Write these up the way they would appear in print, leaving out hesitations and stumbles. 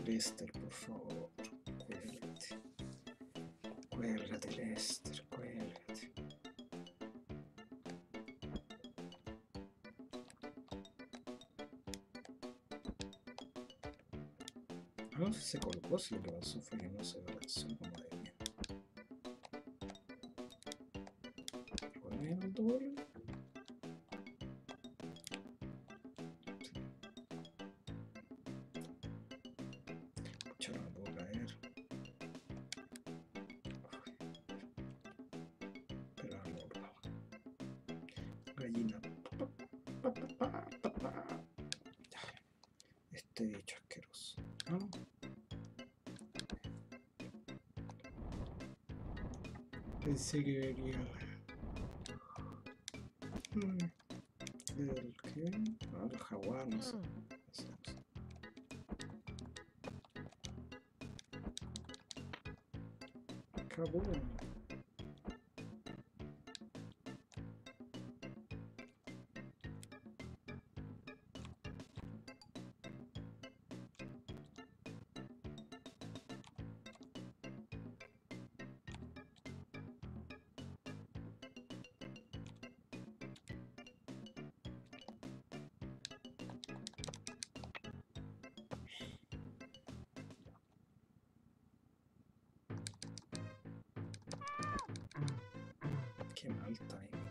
Lester, por favor. Cuélgate. Cuélgate, Lester, cuélgate. No sé si se colocó, si lo que pasó fue que no se balanzó como debía. ¿Poner el doble? Pucha, no puedo caer. Pero no lo lograba. Gallina. Este bicho asqueroso. ¿No? Pensé que venía el qué, el jaguar, no sé. Kaboom. Qué mal timing.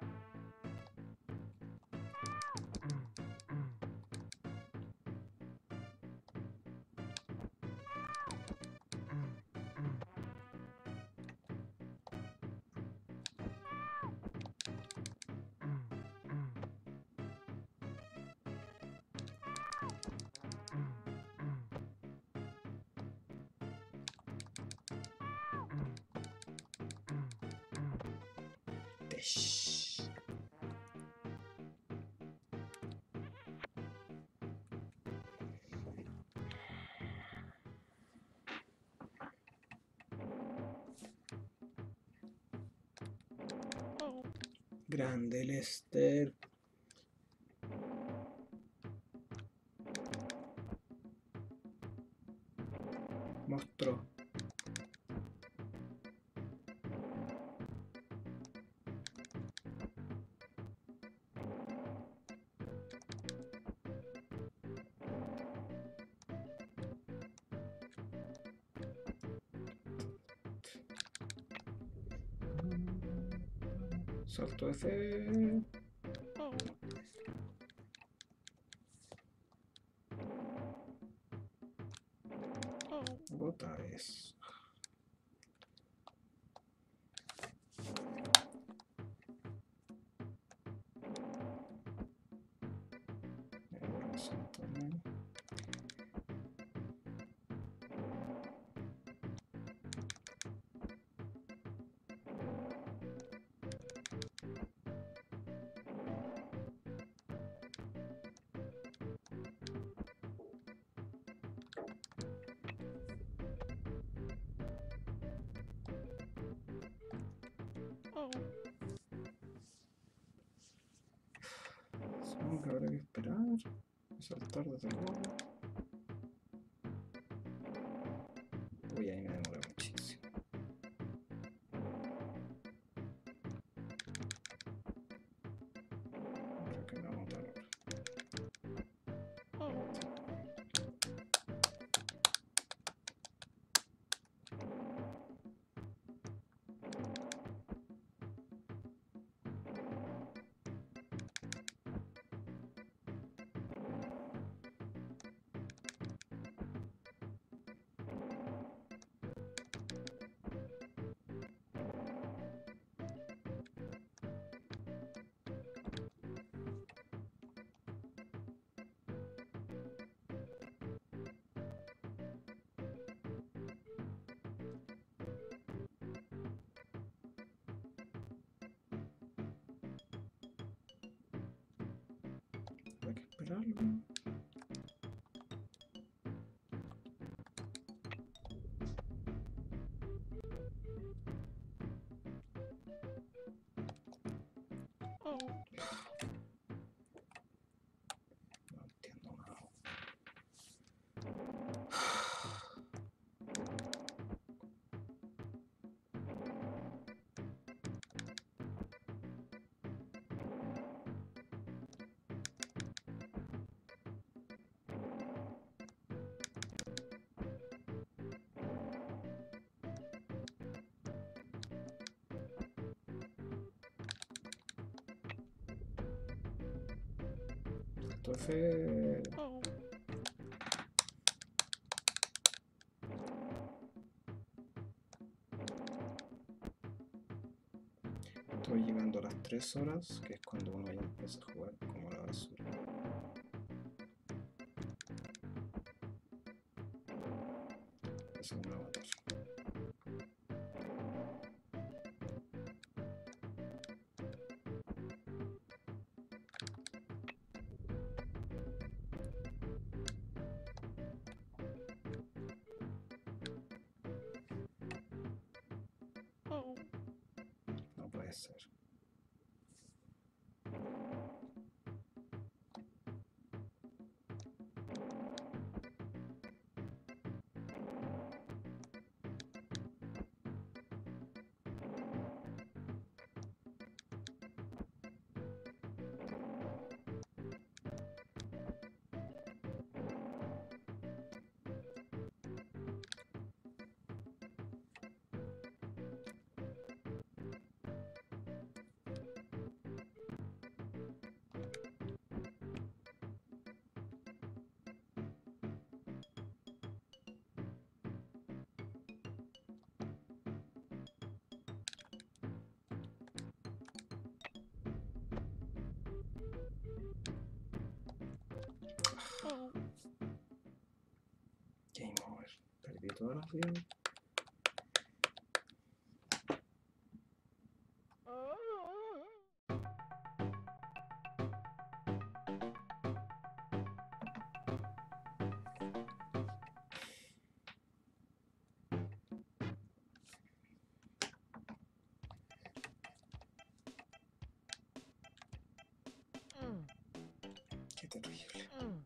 Desh. Grande Lester. Monstruo. Salto de fe. Bota eso. Supongo que habrá que esperar. Saltar desde luego. Uy, ahí me demora muchísimo. Creo que me vamos a matar ahora. Hay que esperarlo. No entiendo nada. Punto F. Estoy llegando a las 3 horas, que es cuando uno ya empieza a jugar como la basura. Eso me va a matar. No puede ser. Game over. Perdí todas las vidas. Qué terrible.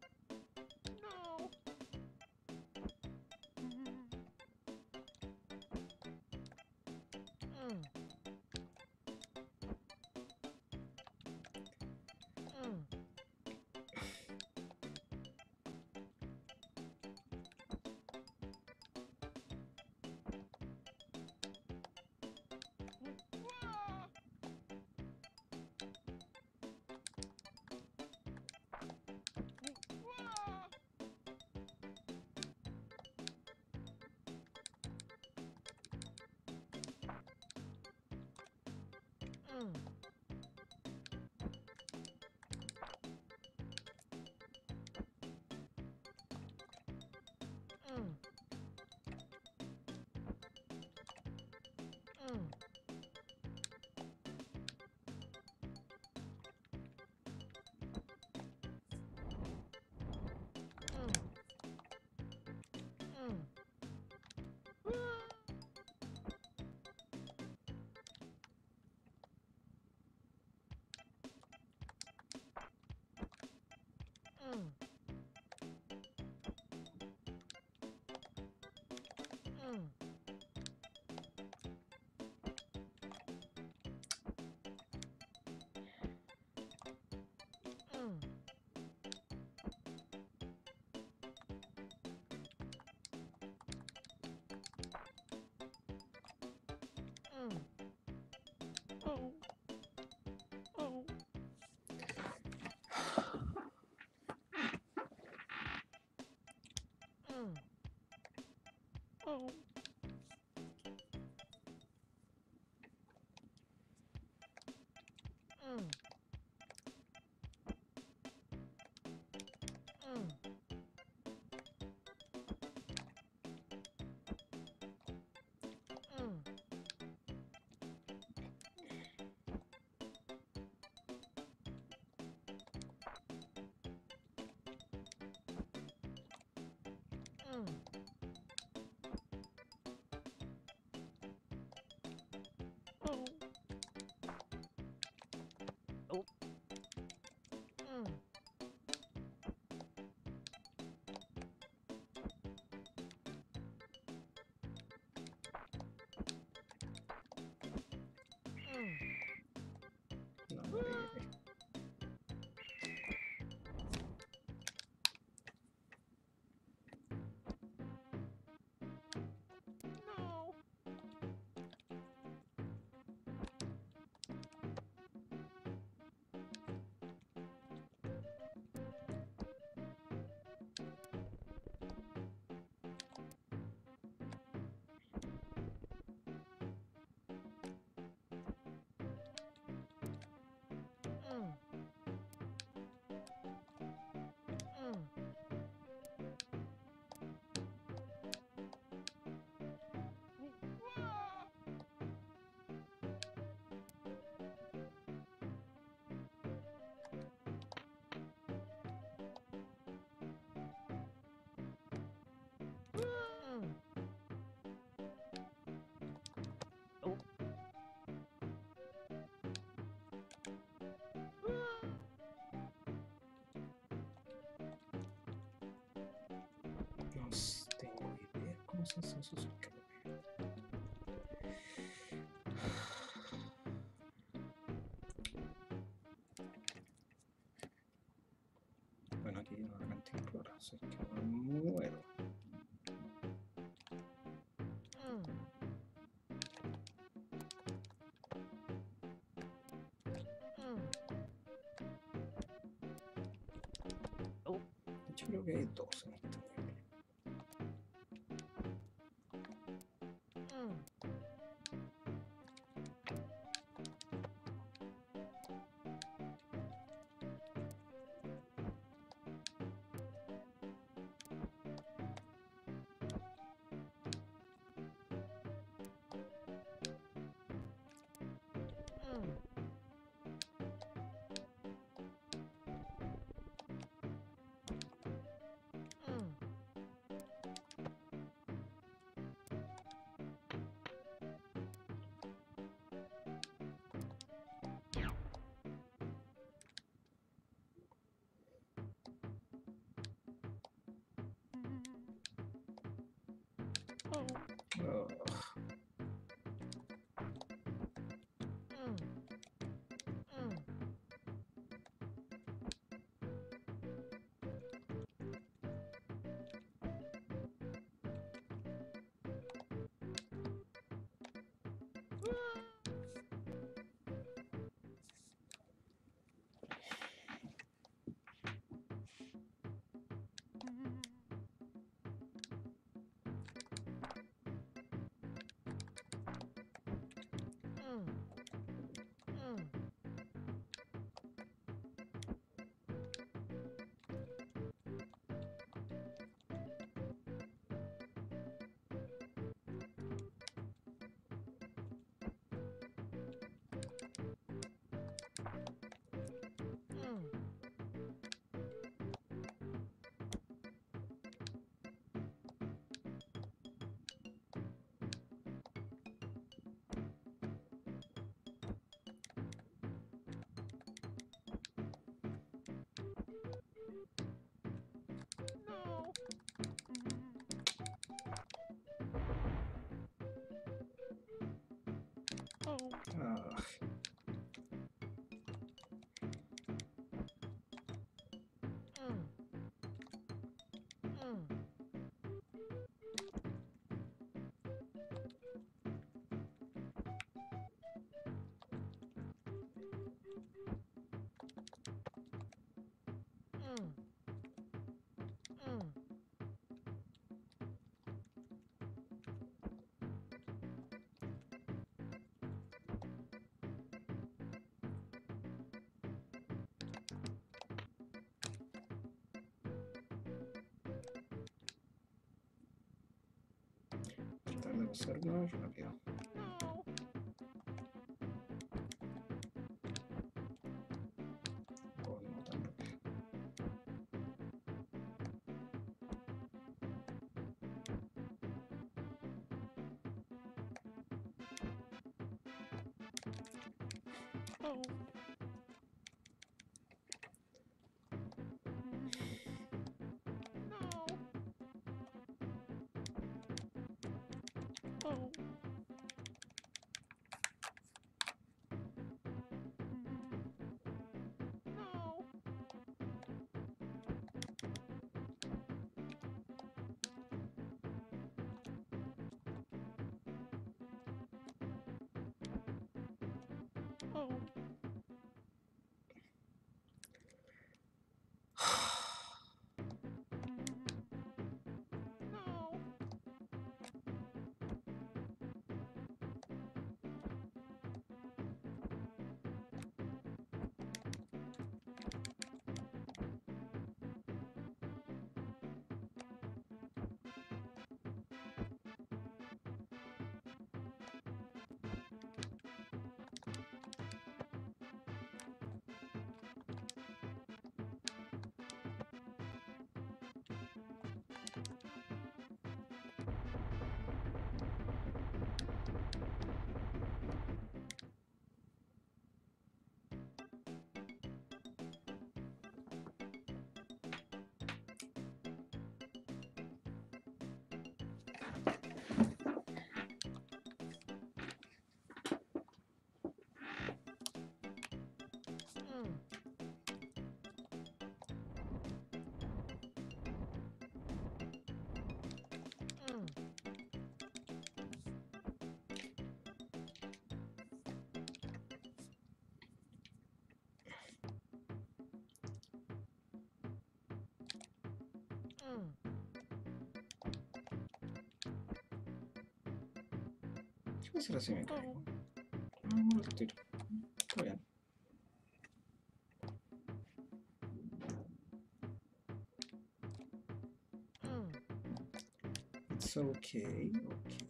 No, tengo idea cómo se hace eso. Bueno, aquí hay una cantimplora, así que me muero. Yo creo que hay dos en este nivel. Oh. Ah. Tratar de pasar más rápido. O no tan rápido. ¿Qué pasará si me caigo? Ah, no, el tiro. Está bien. It's okay, okay.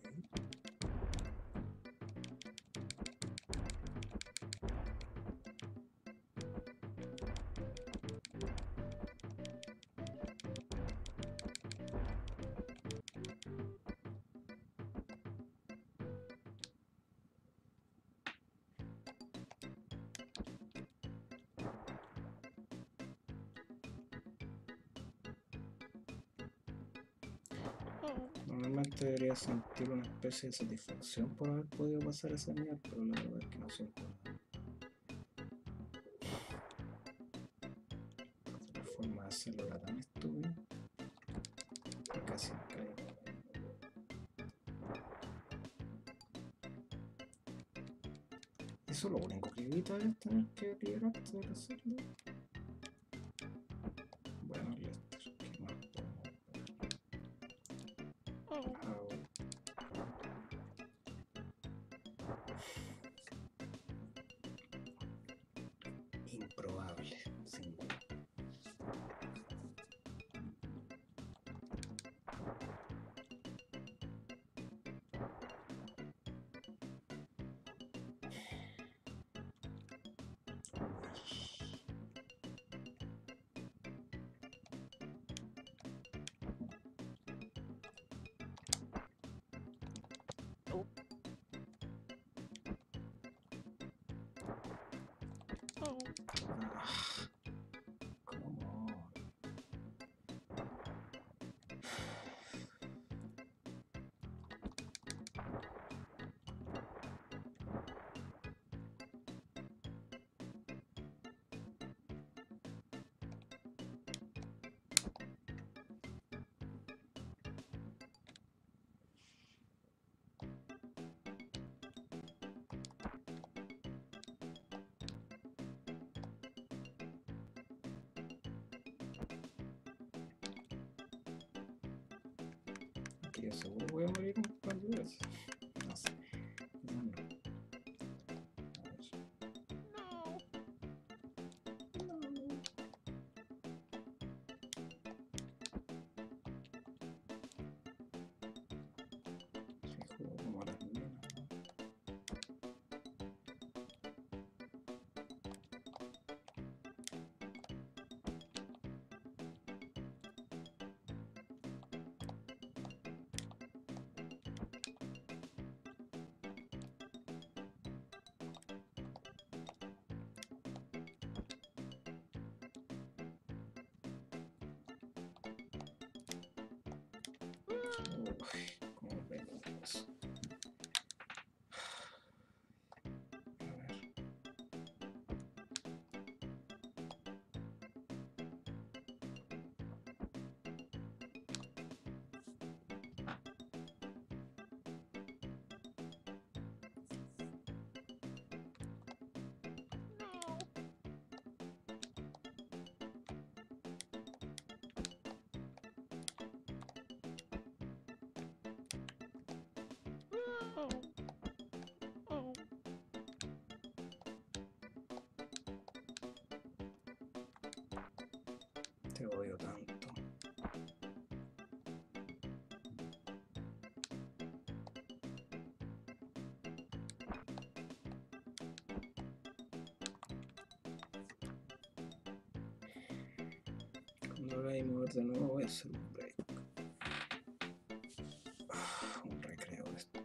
Normalmente debería sentir una especie de satisfacción por haber podido pasar ese nivel, pero la verdad es que no siento nada. La forma de hacerlo era tan estúpida que casi me caigo. Eso lo único que evita es tener que liberarte de hacerlo. Bueno, Lester, ¿qué más podemos ver? Au. Improbable, sin duda. Ah, ¿cómo? Aquí yo seguro voy a morir un par de veces. No sé. No, no. A ver. No. Sí, juego como a las nenas, ¿no? Uy, cómo pego eso. A ver. Te odio tanto. Cuando haga y mover de nuevo voy a hacer un break. Un recreo de esto.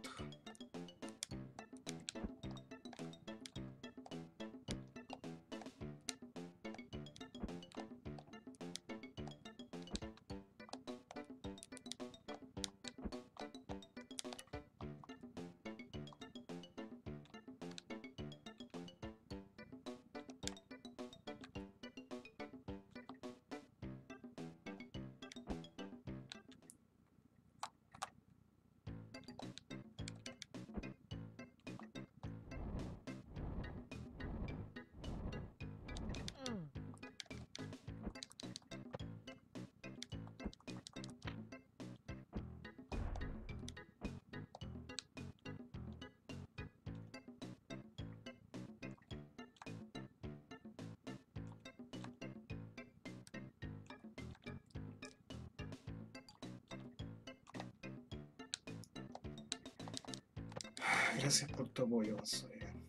Gracias por tu apoyo, Vaso.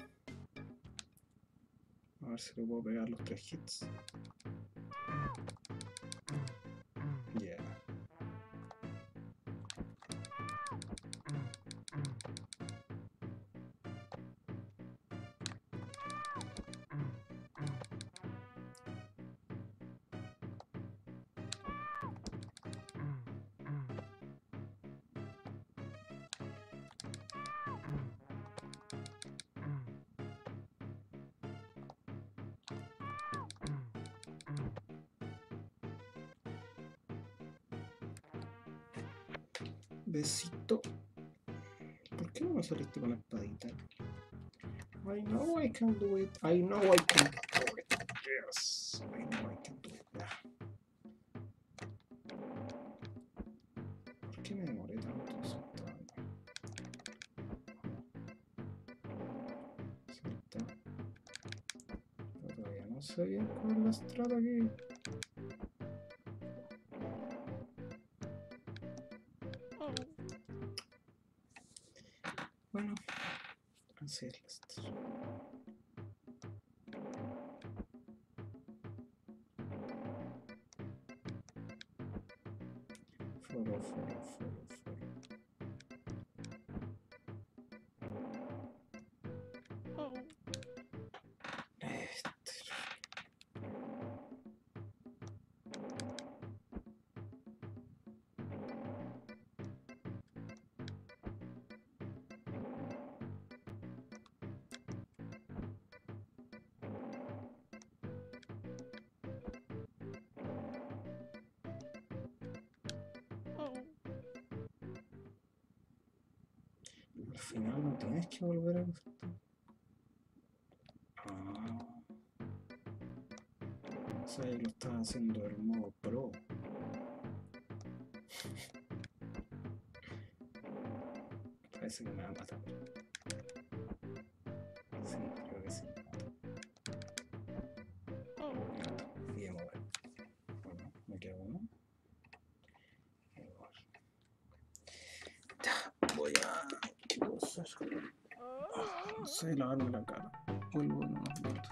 A ver si le puedo pegar los 3 hits. Yeah. Besito. ¿Por qué no me saliste con la espadita? I know I can do it. I know I can do it. Yes. I know I can do it. ¿Por qué me demoré tanto soltando? Salta. Pero todavía no sé bien cuál es la estrada aquí. Bueno, así es la estrada. Foro. Al final no tienes que volver a esto. O sea, lo estás haciendo el modo pro. Parece que me va a matar. Sí, creo que sí. Y a mover. Bueno, me queda uno. Voy a... ¿Qué puedo hacer? No sé, lavarme la cara. Vuelvo en unos minutos.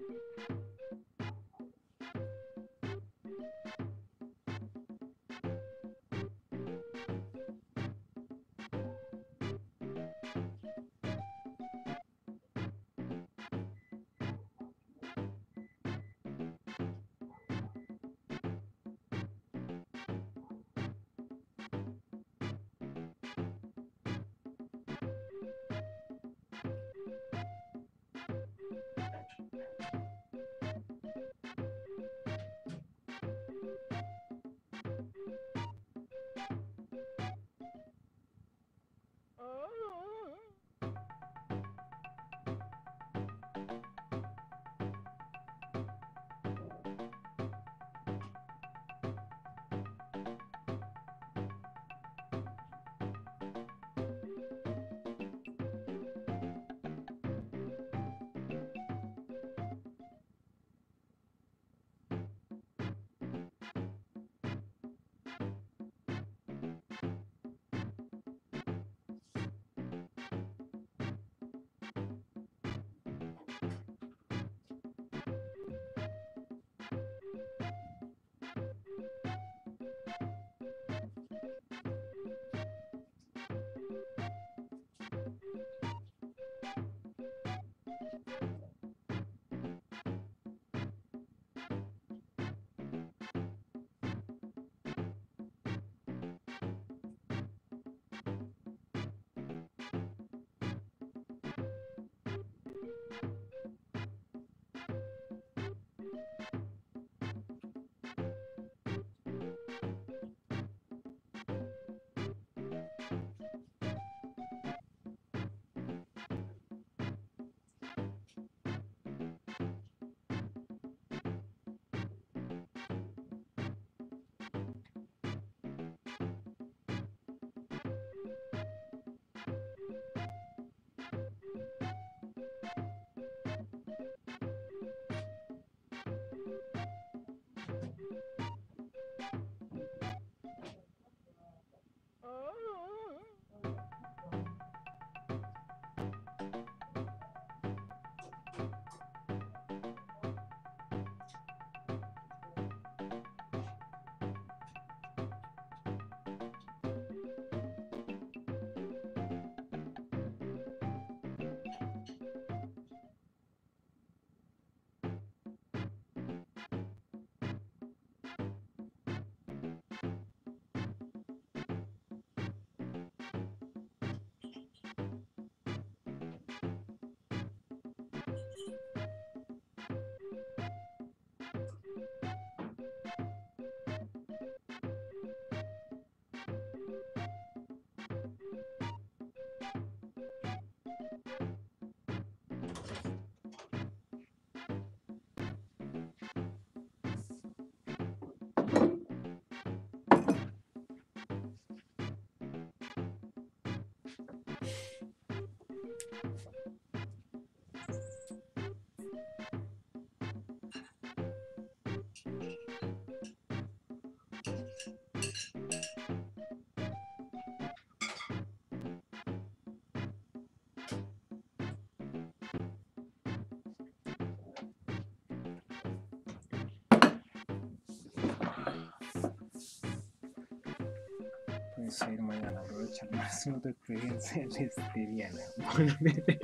Puedes seguir mañana, aprovecha al máximo tu experiencia lesbiana. Bueno,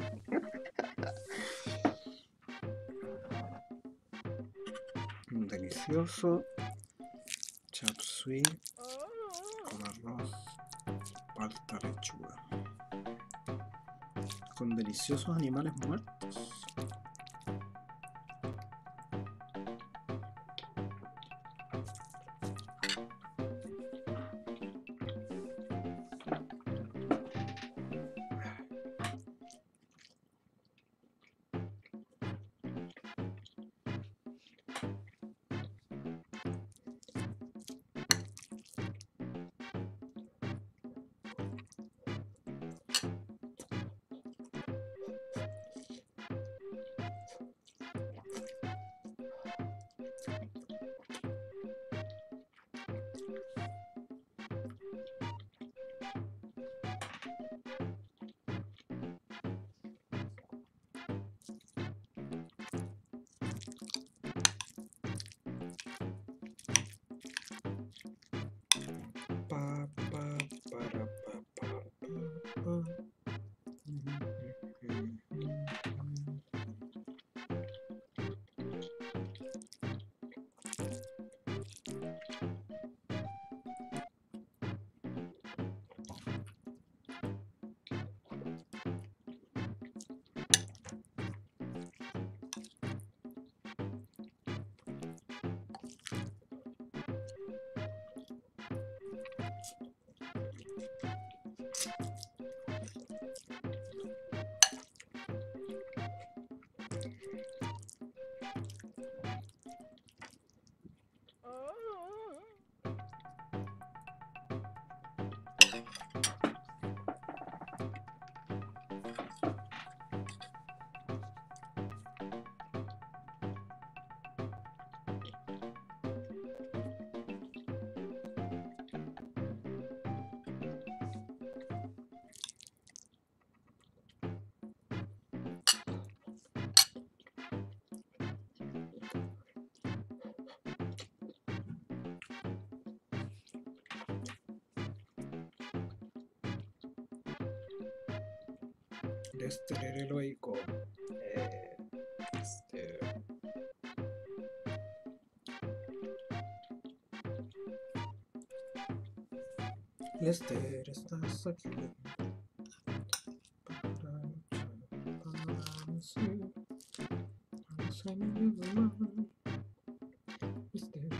un delicioso chop suey con arroz, palta, lechuga, con deliciosos animales muertos. el heroico. Lester, estás aquí para luchar, para vencer a los enemigos del mal. Lester.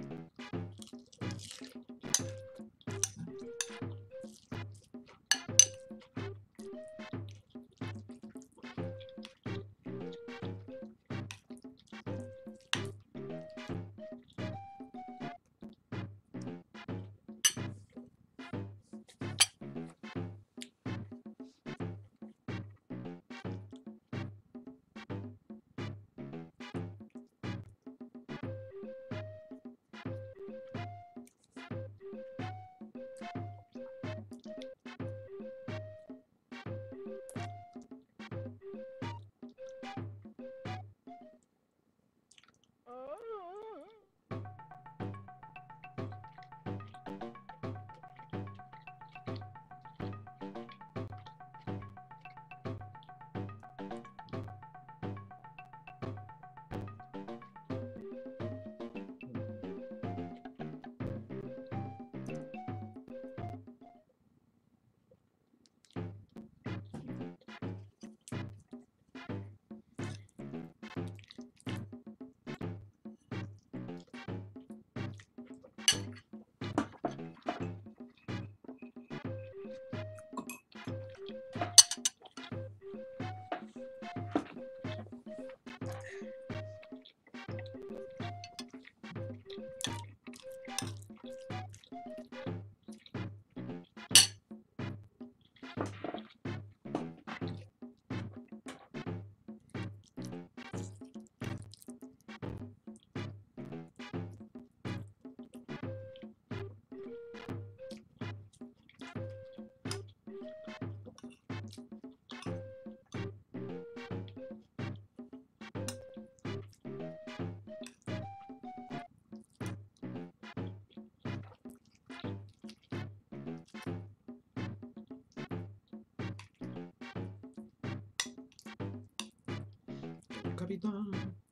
Capitán.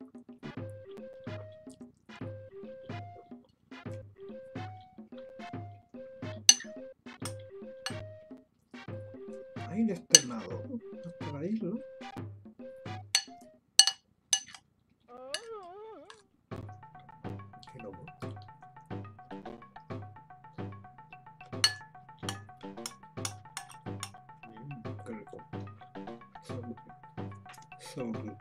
Ahí de este lado, hasta la isla. Qué loco. Qué rico. So good.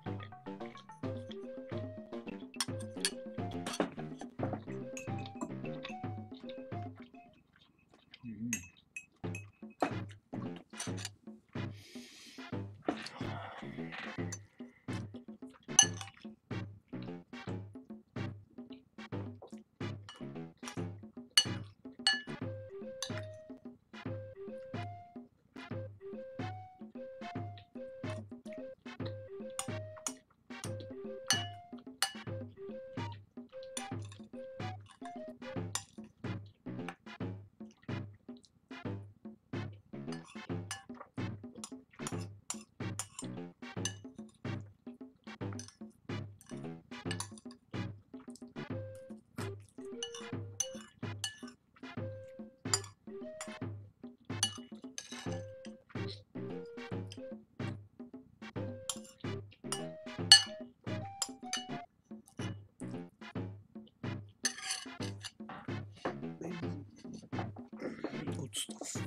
Good stuff.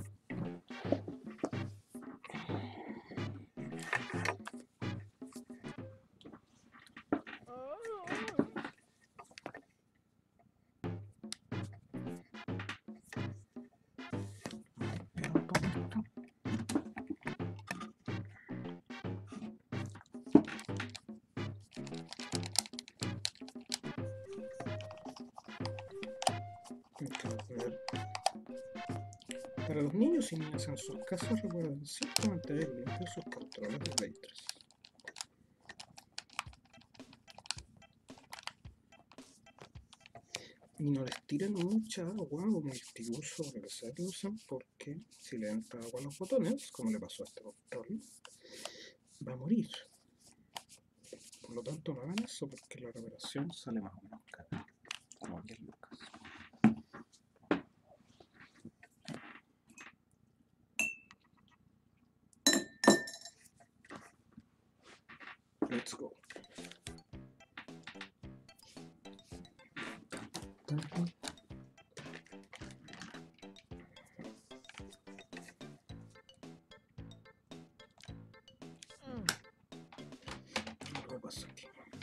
Para los niños y niñas en sus casas, recuerden siempre mantener limpios sus controles de Play 3. Y no les tiren mucha agua o multiuso o lo que sea que usen, porque si le entra agua a los botones, como le pasó a este control, va a morir. Por lo tanto, no hagan eso porque la reparación sale más o menos cara. Como 10 lucas. Let's go. ¿Qué pasa aquí?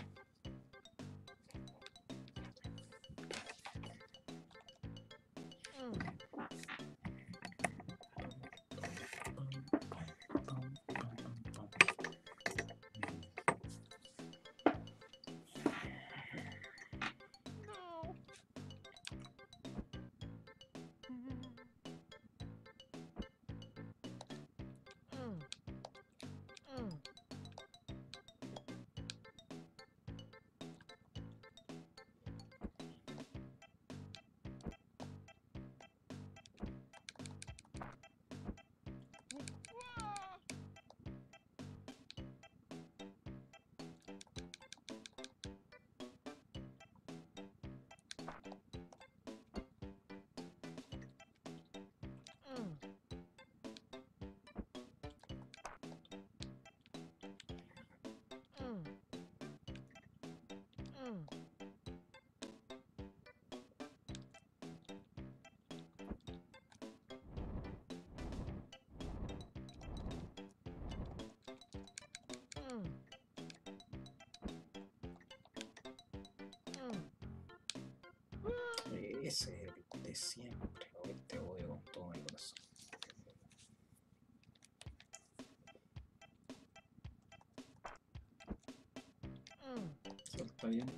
Ese es el de siempre. Hoy te odio con todo mi corazón. Salta bien.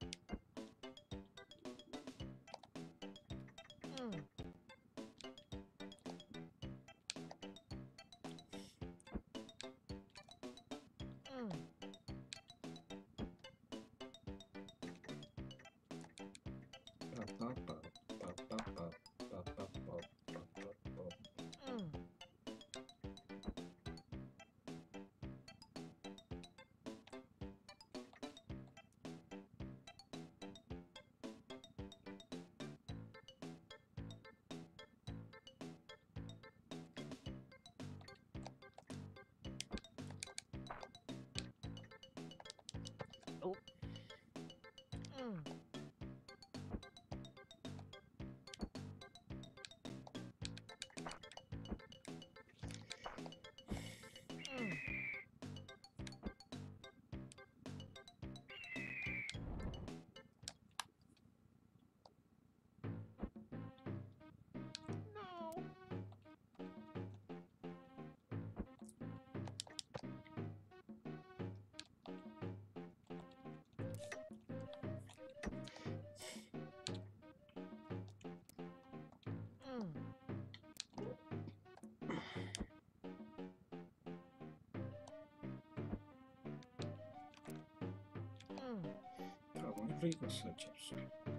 Está muy rico ese chips.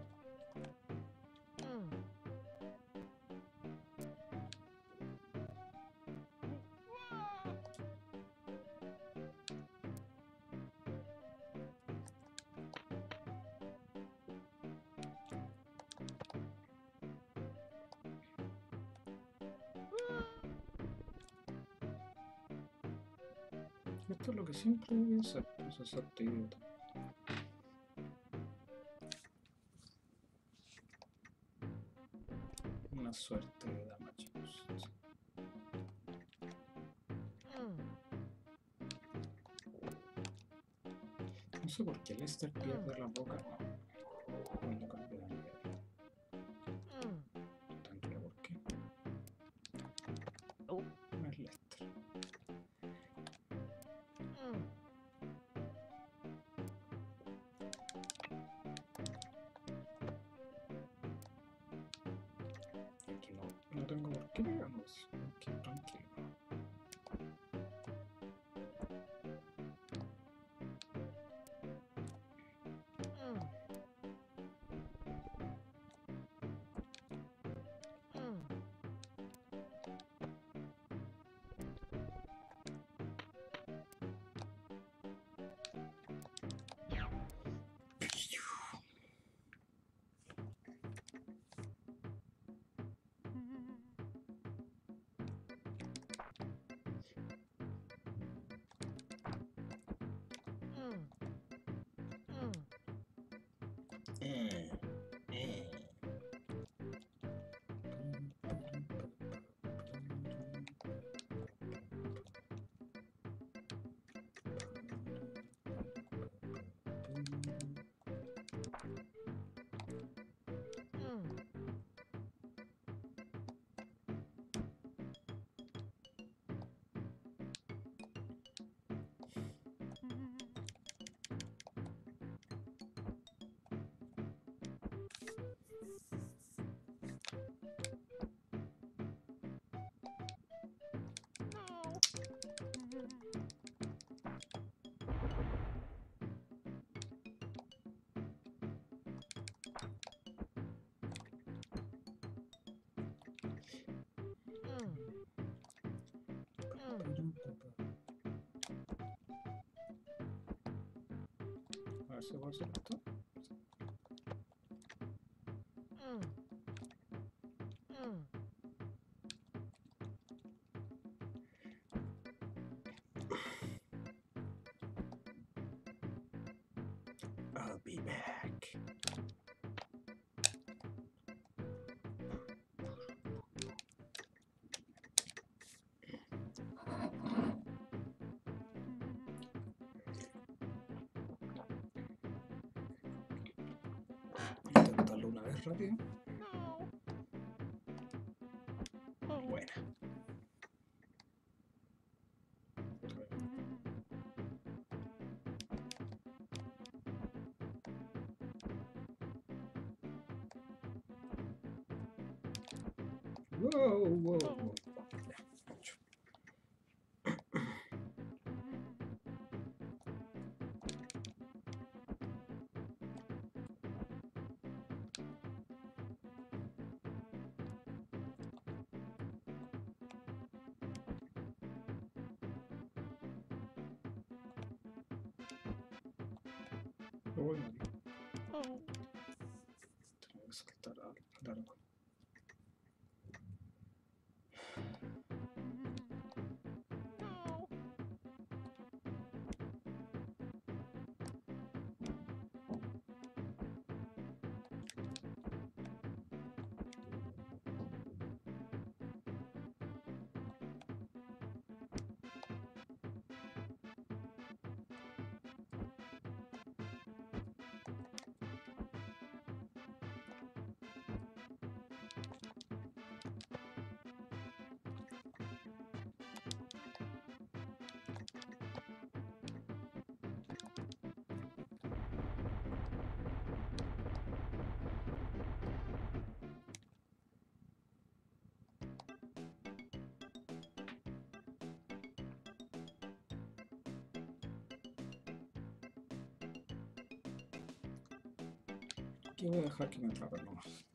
Esto es lo que siempre voy a hacer, pues hacerte idiota. Una suerte de damage boost. No sé por qué Lester pierde la boca cuando cambia de nivel. No tendría por qué. No es Lester. Aquí no tengo por qué pegarnos. Aquí tranquilo. A ver si puedo hacer esto. I'll be back. Intentarlo una vez rápido. Buena. Whoa, whoa, whoa. Lo voy a morir. Tengo que saltar largo. Aquí voy a dejar que me atrapen nomás.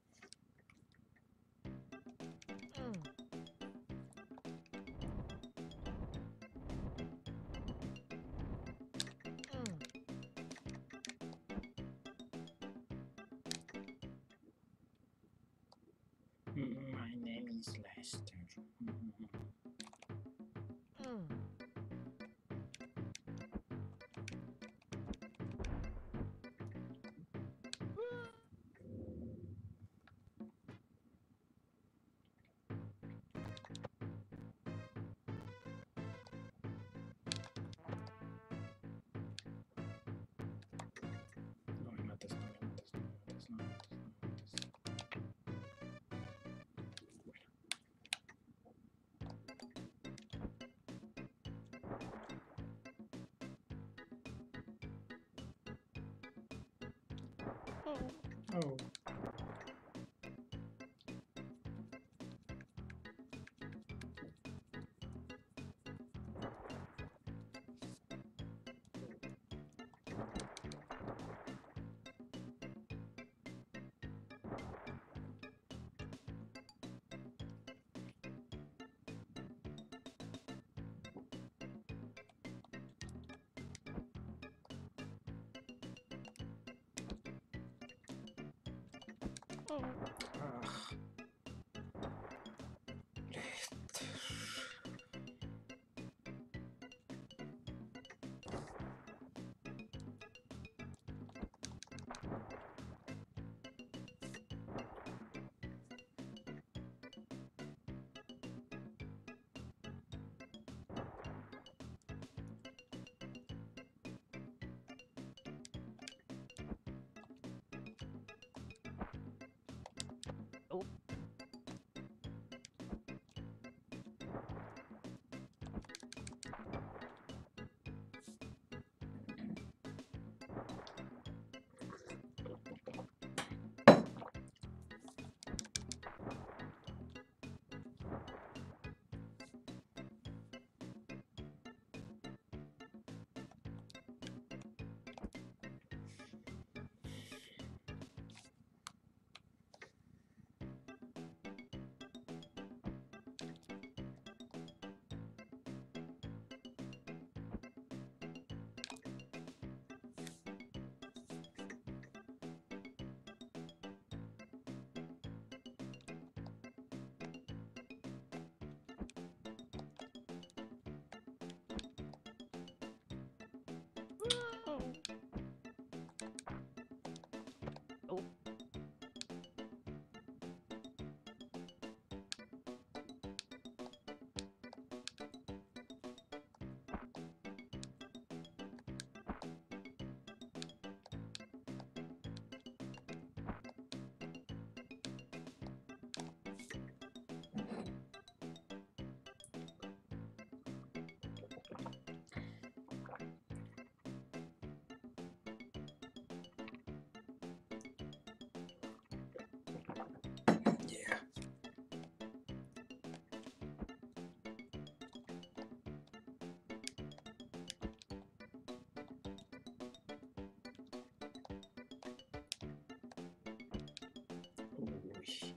My name is Lester. No me mates, no me mates, no me mates, no me mates, no me mates. Oh. Ah. Oh. Yeah. Uy.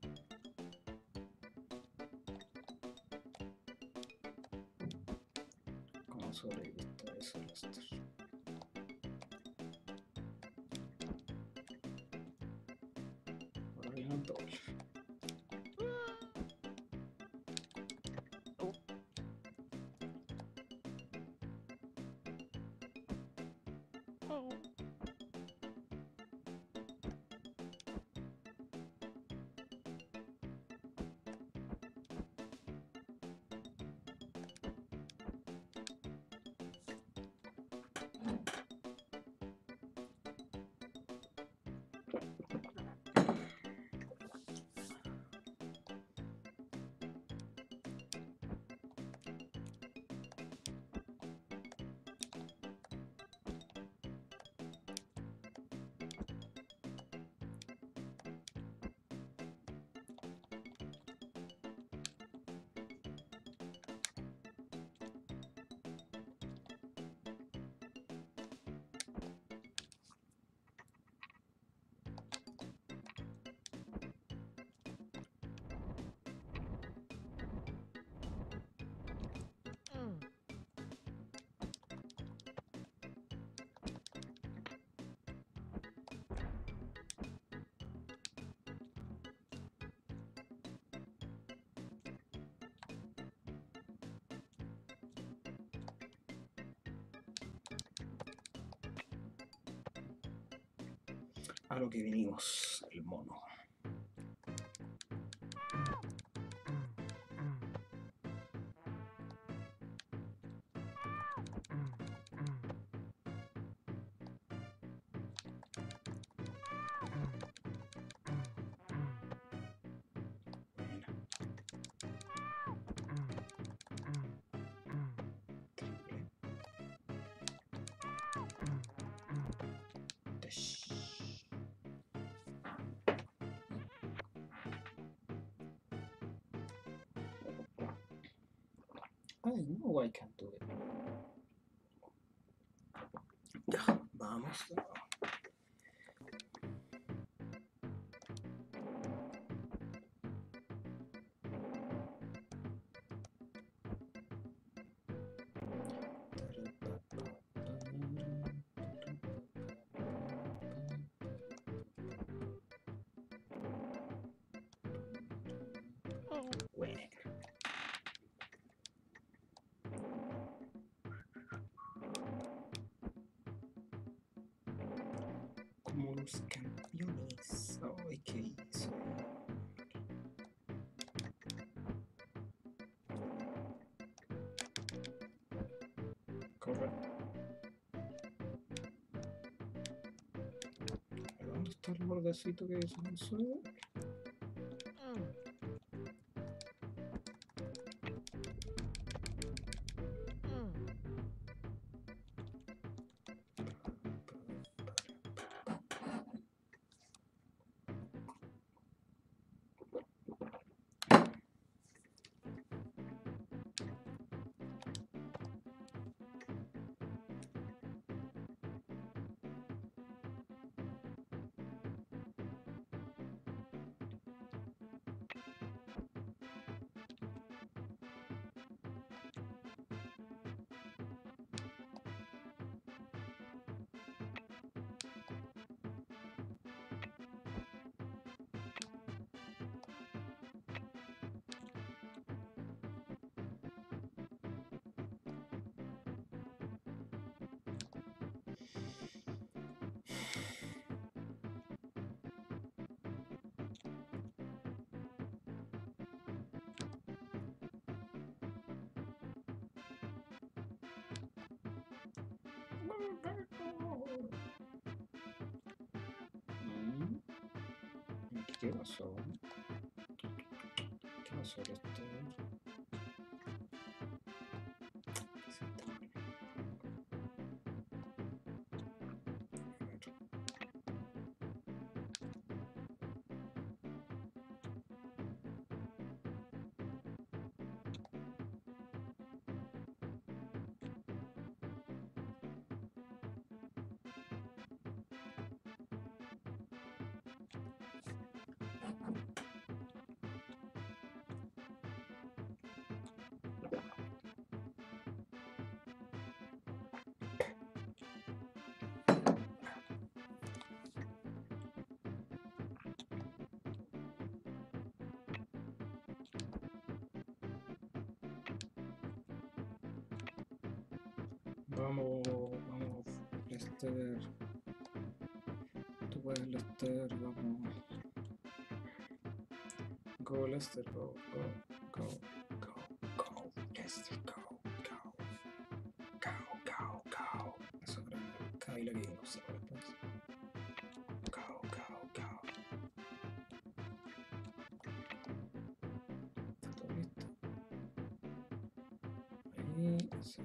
¿Cómo sobreviviste a eso, Lester? Ahora viene el doble. Oh. Oh. Mm. A lo que vinimos, el mono. I know I can do it. Ya, vamos. Oh. Bueno. Como los campeones. Ay, ¿qué hizo? Corre. ¿Dónde está el bordecito que se me sube? Mm. Mm. ¿Qué pasó? ¿Qué pasó esto? Vamos, vamos, Lester. Tú puedes, Lester, vamos. Go, Lester, go, go, go, go, Lester, go, go, go, go, go. Eso era Kyla que no sé después. Go, go, go. ¿Está todo listo? Ahí, sí.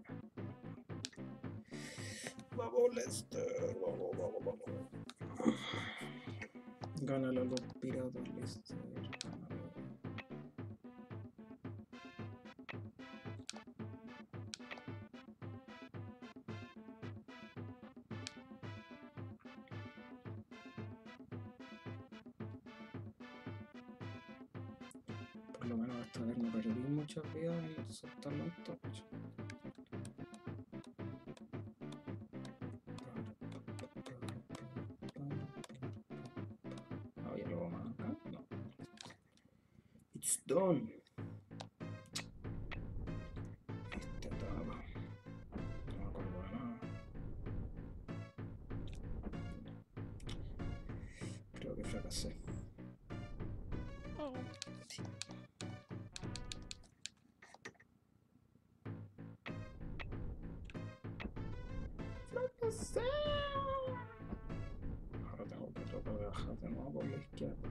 Vamos, Lester, vamos, vamos, vamos. Gánale a los piratas, Lester. Gánale. Por lo menos esta vez no perdí muchas vidas en soltarlo en torch. Ah, ya lo vamos acá. No. It's done. Esta etapa. No me acuerdo de nada. Creo que fracasé. Sí. Fracasé. Ahora tengo que tratar de bajar de nuevo por la izquierda.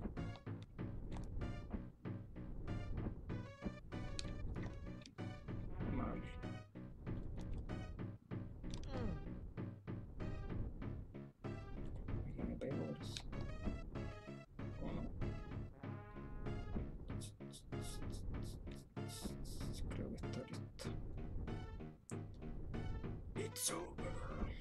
Mal. Aquí me pego por eso. ¿O no? Creo que está listo. It's over.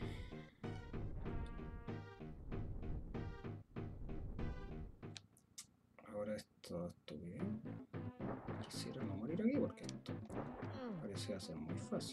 Ahora esto bien. Quisiera no morir aquí porque esto parece ser muy fácil.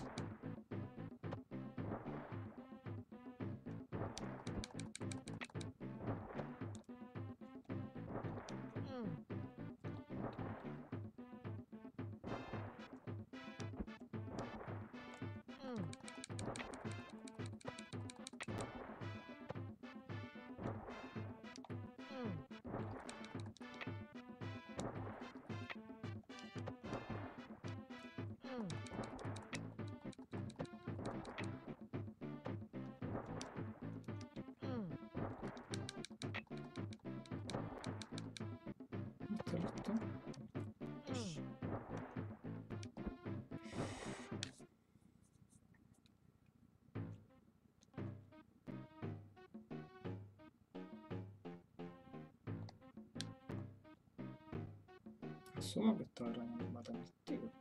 ¿Está listo? Pues, asumo que esta araña nos mata al tiro.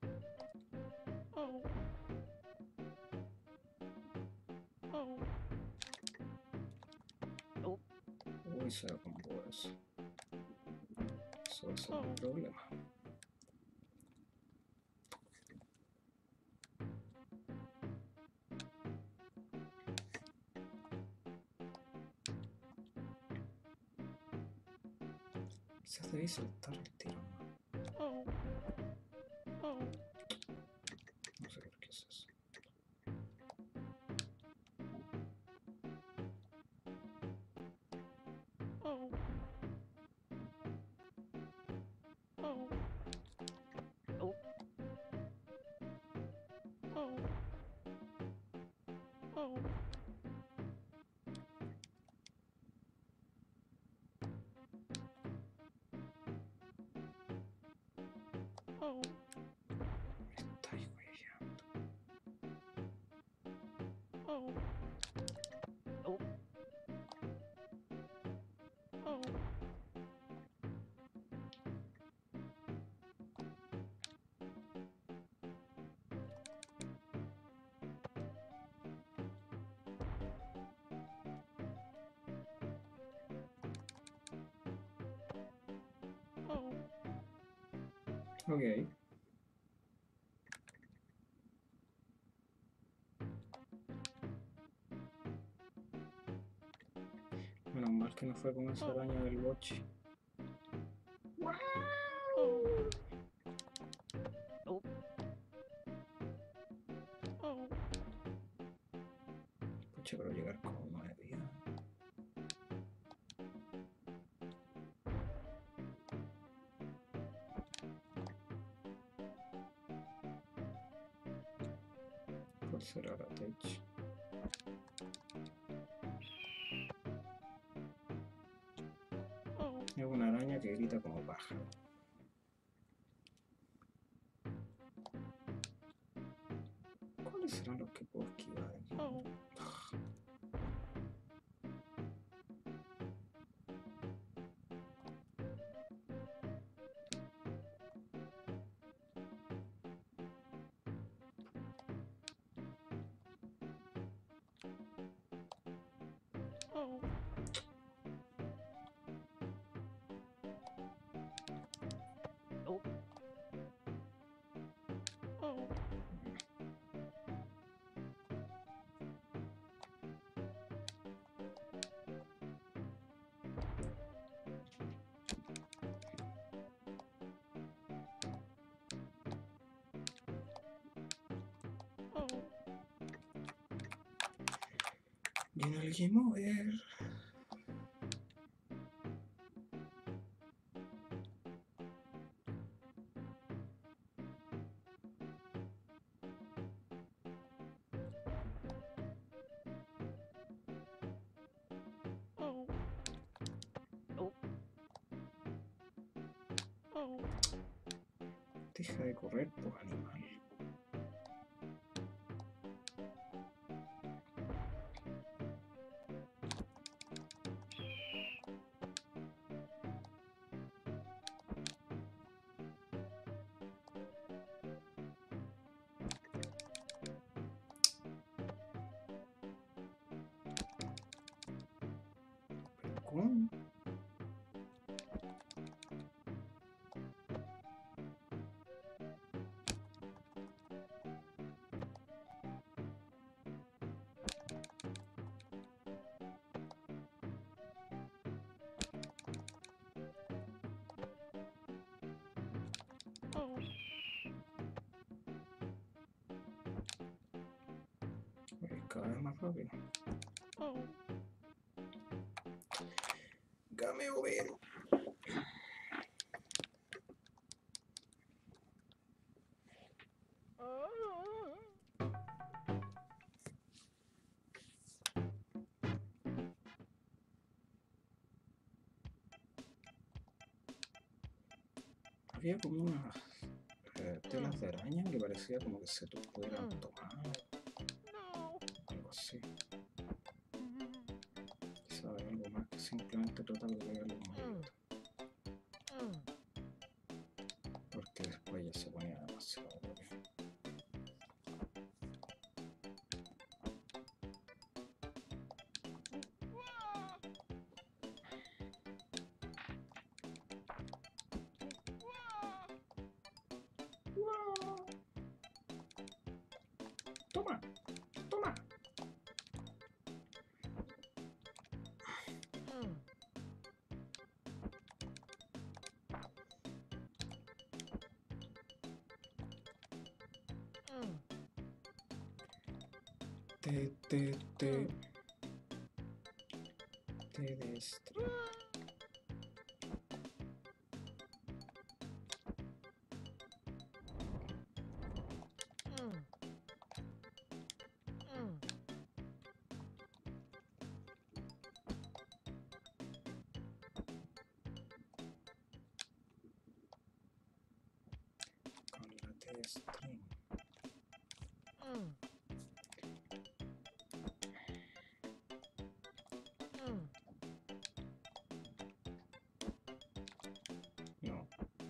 Uy, se acomodó eso. Eso va a ser un problema. Quizás debí soltar el tiro. No sé por qué es eso. Me estáis huellando. Ok. Menos mal que no fue con esa araña del boche. Pucha, pero llegar con 9 vidas. ¿Cuál será la tech? Es una araña que grita como pájaro. ¿Cuáles serán los que puedo esquivar aquí? Y en el Game Over. Deja de correr, pues animal. ¿Pero cómo? Cada vez más rápido. Game Over. Había como unas telas de araña que parecía como que se pudieran tomar. Algo así. Quizá hay algo más que simplemente tratar de pegarle un maldito. Porque después ya se ponía demasiado rápido. Toma, toma. Te destruyo. stream. No.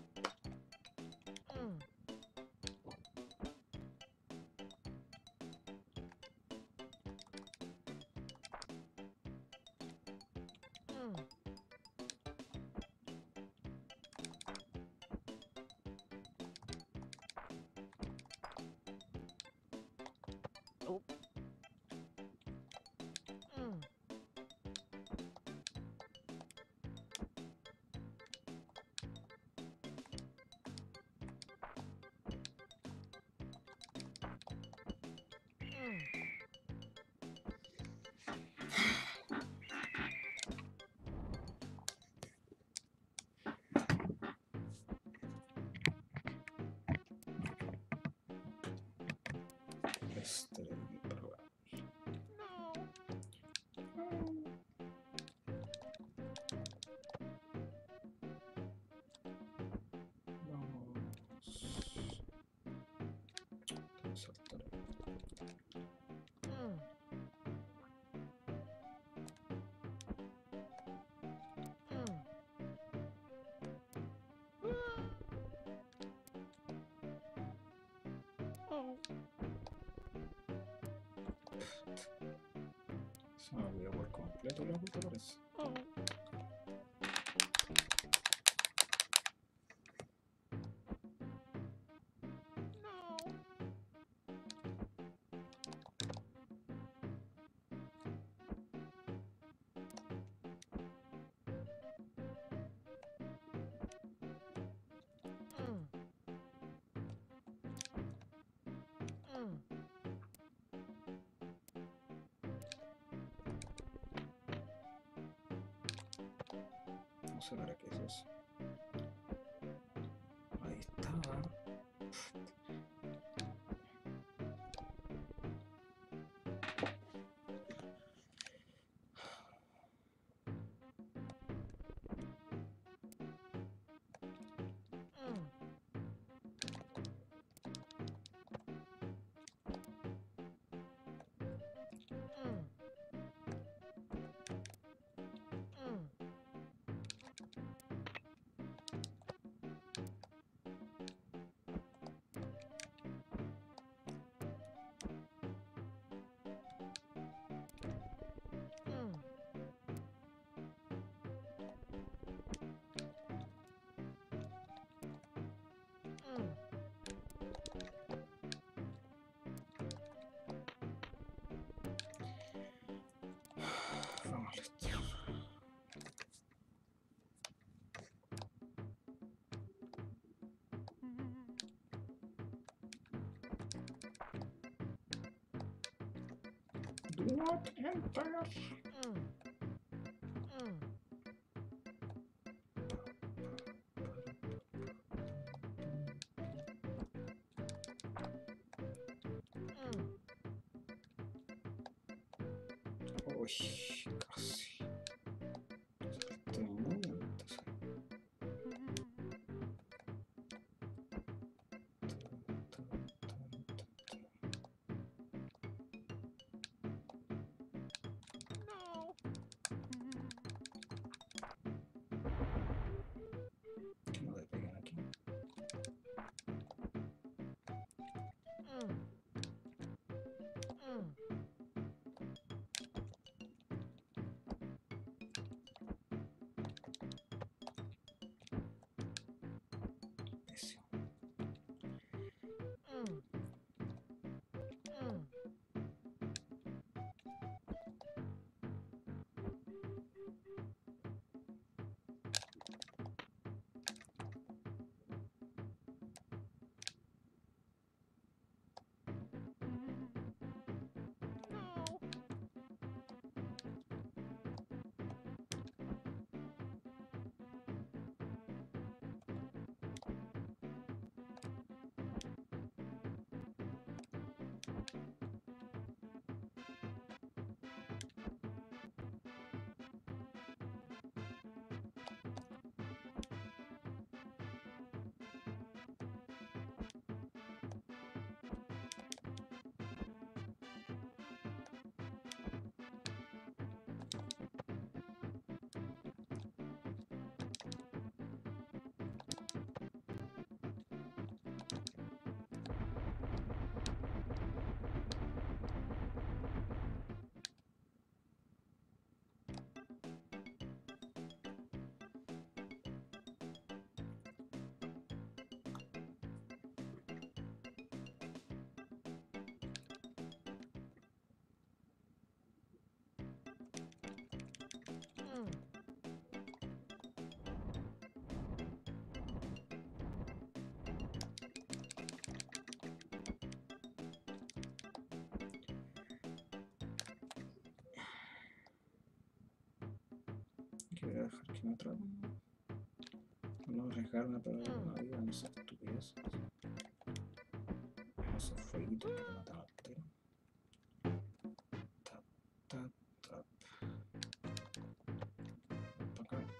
Oh. Probar. Vamos. Saltar. Se me olvidó por completo la puta parece. No sé para qué es eso. Ahí estaba. Vamos, listo. Do not enter. Uy, casi. Estoy muy antes. Que no le peguen aquí. me atrapan. No arriesgarme a perder una vida en esa estupidez. Esos fueguitos que te matan al tiro. Tap, tap, tap. Para acá.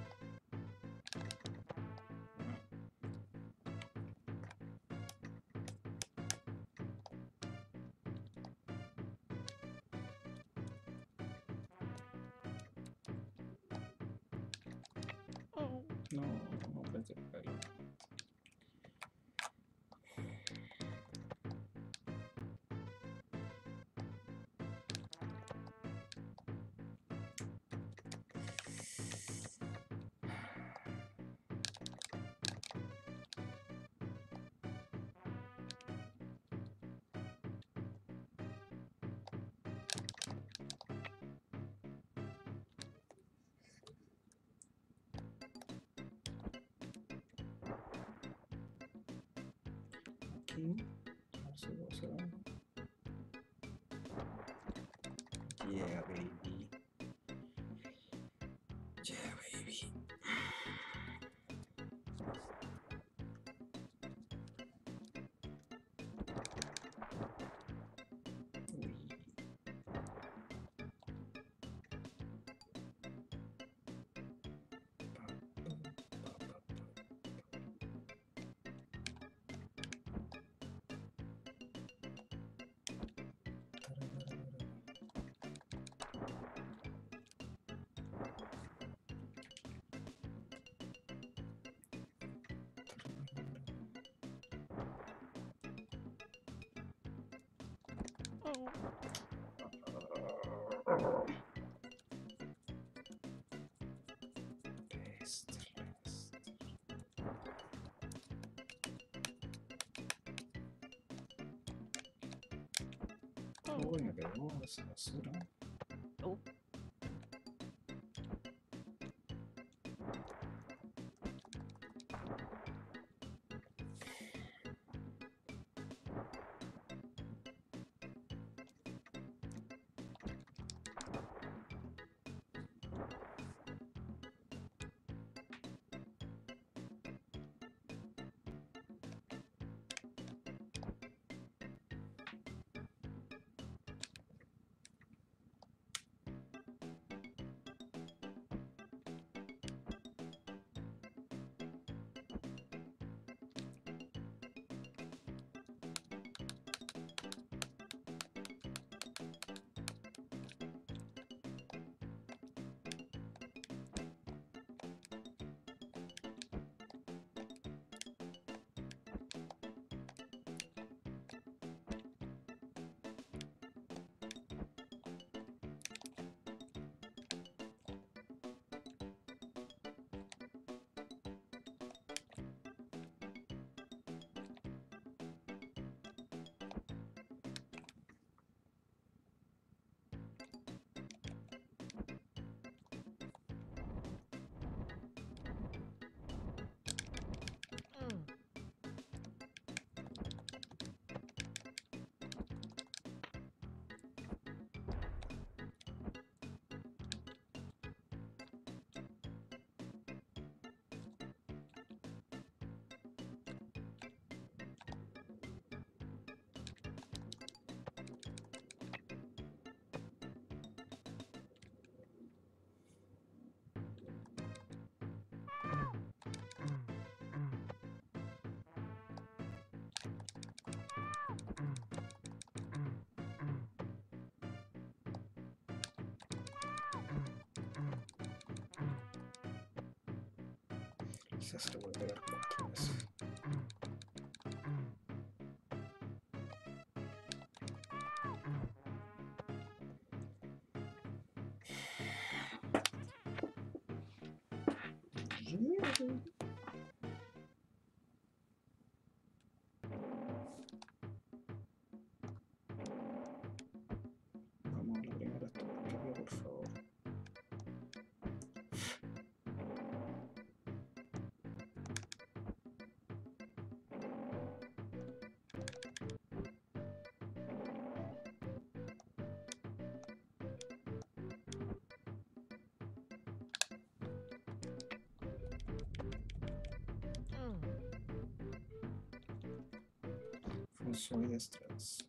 No, no apreté el pelo. Aquí, a ver si puedo hacer algo. Yeah, baby. Yeah, baby. Uy. Pa, pa, pa, pa. Uy, me pegó esa basura. Quizás se lo voy a pegar 4 veces. Vamos a la primera estupidez, por favor. No soy de estrés.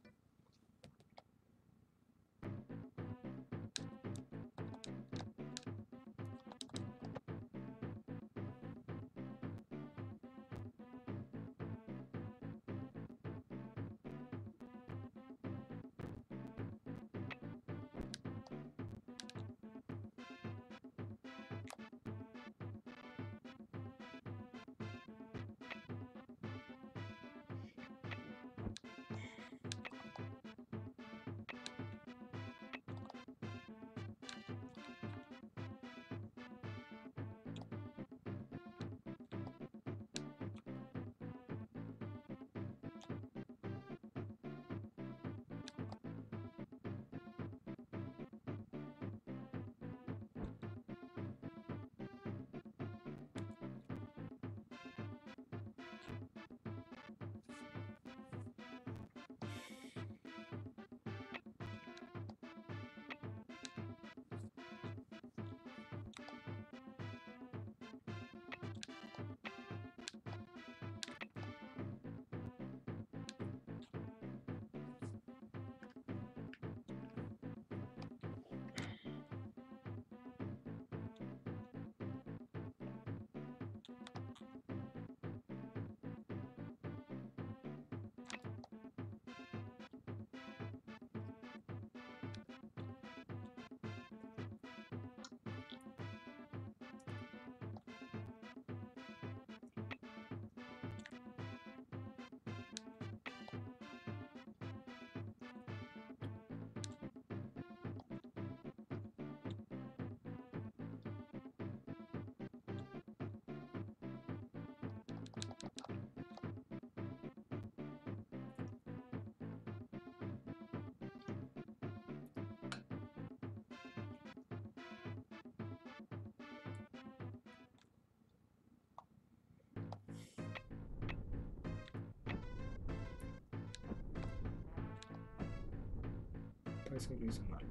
Parece que lo hice mal.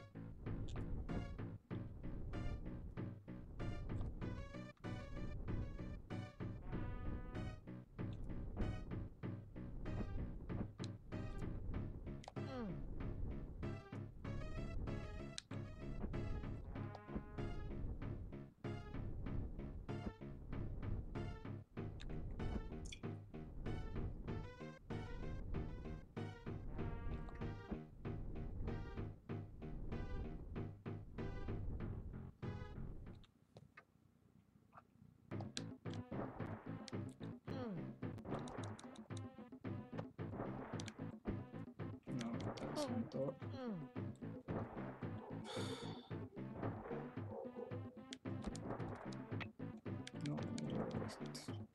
No, santo. No,